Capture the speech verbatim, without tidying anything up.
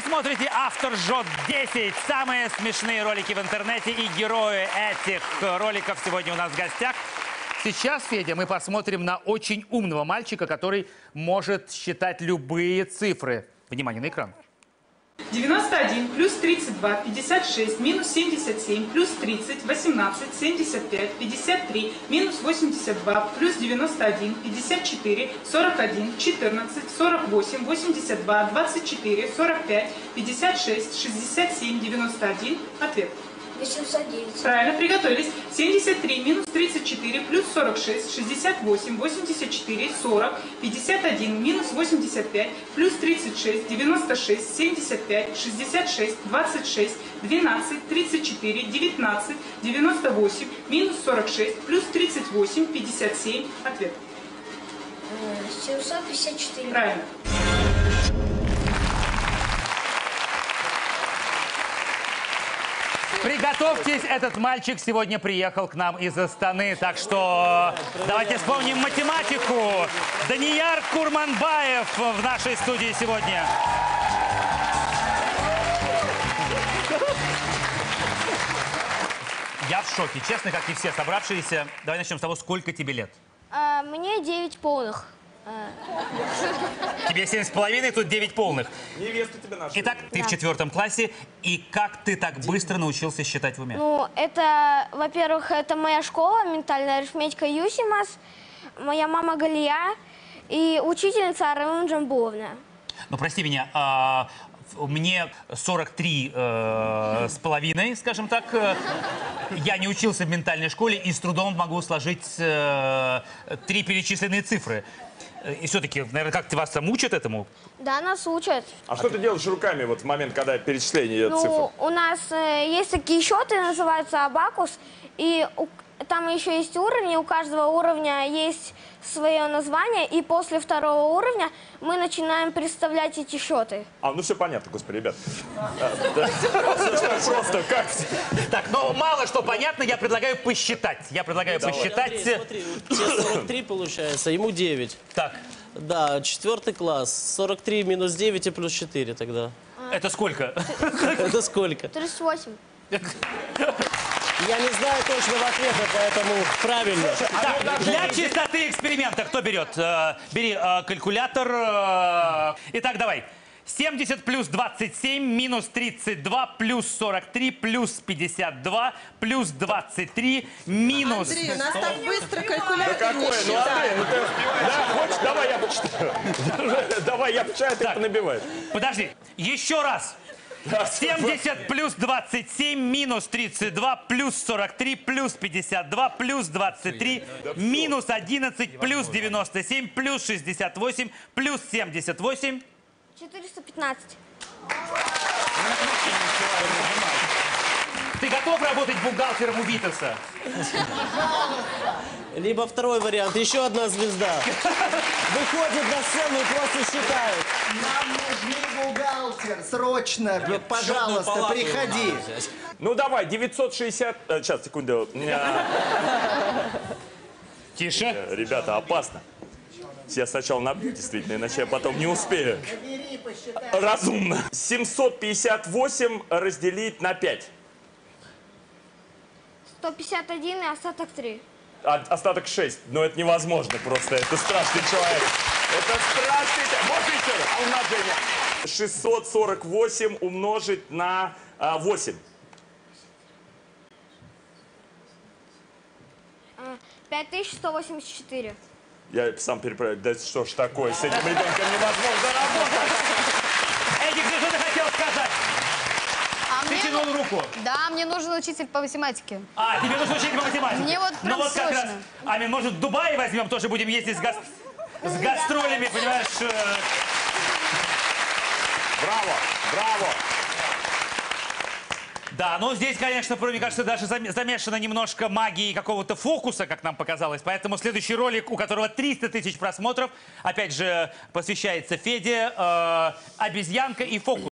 смотрите «Автор жжет десять». Самые смешные ролики в интернете и герои этих роликов сегодня у нас в гостях. Сейчас, Федя, мы посмотрим на очень умного мальчика, который может считать любые цифры. Внимание на экран. девяносто один плюс тридцать два, пятьдесят шесть, минус семьдесят семь, плюс тридцать, восемнадцать, семьдесят пять, пятьдесят три, минус восемьдесят два, плюс девяносто один, пятьдесят четыре, сорок один, четырнадцать, сорок восемь, восемьдесят два, двадцать четыре, сорок пять, пятьдесят шесть, шестьдесят семь, девяносто один. Ответ. восемьсот девять. Правильно, приготовились. семьдесят три минус тридцать четыре плюс сорок шесть, шестьдесят восемь, восемьдесят четыре, сорок, пятьдесят один минус восемьдесят пять, плюс тридцать шесть, девяносто шесть, семьдесят пять, шестьдесят шесть, двадцать шесть, двенадцать, тридцать четыре, девятнадцать, девяносто восемь, минус сорок шесть, плюс тридцать восемь, пятьдесят семь. Ответ. семьсот пятьдесят четыре. Правильно. Приготовьтесь, этот мальчик сегодня приехал к нам из Астаны, так что давайте вспомним математику. Данияр Курманбаев в нашей студии сегодня. Я в шоке, честно, как и все собравшиеся. Давай начнем с того, сколько тебе лет? А, мне девять полных. Тебе семь с половиной, тут девять полных. Невесту тебе нашу. Итак, ты Да. в четвертом классе, и как ты так быстро научился считать в уме? Ну, это, во-первых, это моя школа, ментальная арифметика ЮСИМАС, моя мама Галия и учительница Аравин Джамбуловна. Ну, прости меня, а, мне сорок три э, с половиной, скажем так. Э, я не учился в ментальной школе и с трудом могу сложить э, три перечисленные цифры. И все-таки, наверное, как-то вас там учат этому? Да, нас учат. А что ты делаешь руками вот в момент, когда перечисление идет цифр? Ну, у нас э, есть такие счеты, называются абакус, и у- там еще есть уровни, у каждого уровня есть свое название, и после второго уровня мы начинаем представлять эти счеты. А, ну все понятно, господи, ребят. А, да. Просто как? Так, ну мало что понятно, я предлагаю посчитать. Я предлагаю посчитать. Смотри, смотри, у тебя сорок три получается, ему девять. Так, Да, четвертый класс. сорок три минус девять и плюс четыре тогда. это сколько? Это сколько? тридцать восемь. Я не знаю точного ответа, поэтому правильно. Так, для чистоты эксперимента кто берет? Э, Бери э, калькулятор. э. Итак, давай. семьдесят плюс двадцать семь минус тридцать два плюс сорок три плюс пятьдесят два плюс двадцать три минус... Андрей, у нас так быстро Да калькулятор не какое? Ну, Андрей, считает. ну ты... Да, хочешь? Давай я почитаю. Давай я почитаю, ты набивай. Подожди, еще раз. семьдесят плюс двадцать семь минус тридцать два плюс сорок три плюс пятьдесят два плюс двадцать три минус одиннадцать плюс девяносто семь плюс шестьдесят восемь плюс семьдесят восемь. четыреста пятнадцать. Ты готов работать бухгалтером у Витаса? Либо второй вариант, еще одна звезда. Выходит на сцену и просто считает. Нам нужен бухгалтер, срочно, пожалуйста, приходи. Ну давай, девятьсот шестьдесят... э, Сейчас, секунду. Ня. Тише. Э, Ребята, опасно. Я сначала набью, действительно, иначе я потом не успею. Бери, посчитай. Разумно. семьсот пятьдесят восемь разделить на пять. сто пятьдесят один и остаток три. А, остаток шесть. Но это невозможно просто. Это страшный человек. Это страшный человек. Можно еще раз? А умножение? шестьсот сорок восемь умножить на а, восемь. пять тысяч сто восемьдесят четыре. Я сам переправляю. Да что ж такое? С этим ребенком невозможно работать. Эдик, ты что ты хотел сказать? А Ты мне, тянул руку. да, мне нужен учитель по математике. А, тебе нужен учитель по математике. Мне вот Ну прям вот как раз. срочно. Амин, может, в Дубае возьмем, тоже будем ездить с, гас- с гастролями, понимаешь? э. Браво, браво. Да, но здесь, конечно, мне кажется, даже зам- замешано немножко магии какого-то фокуса, как нам показалось. Поэтому следующий ролик, у которого триста тысяч просмотров, опять же, посвящается Феде, э, обезьянка и фокус.